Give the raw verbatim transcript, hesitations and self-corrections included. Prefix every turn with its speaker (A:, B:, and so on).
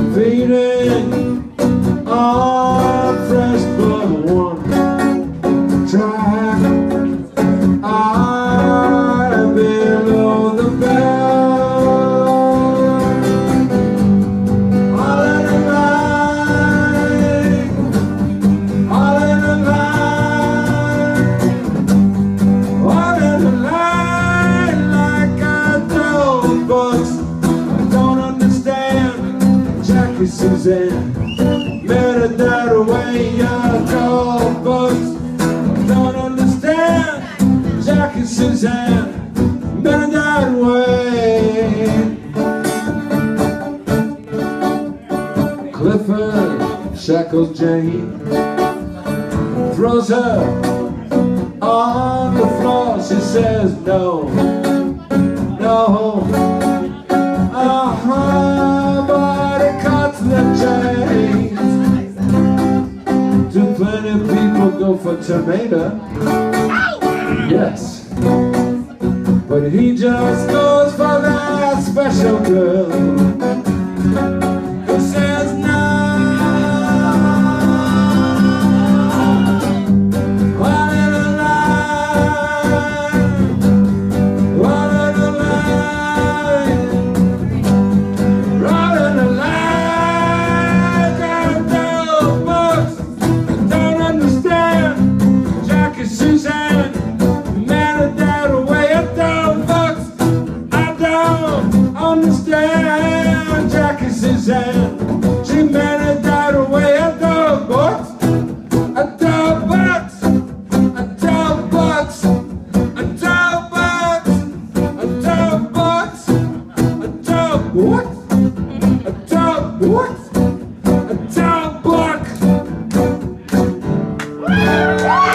A: feeding on fresh blood one track. I'm below the belt, all in a line, all in a line, all in a line, like I told books. I don't understand Jackie Suzanne, met her that way, I told books. I don't understand Jackie Suzanne, met her that way. Clifford shackles Jane, throws her on the floor. She says no, no, uh-huh, but it cuts the chains. Do plenty of people go for tomato? Yes, but he just goes for that special girl who says no. One in a line, one in a line, one in a line. Got those books I don't understand Jackie Suzanne, met her that way. I don't books I don't understand Jackie Suzanne, she met her that way. I don't books, I don't books, I don't books, I don't books, I don't books, I don't books, I don't books, I don't books.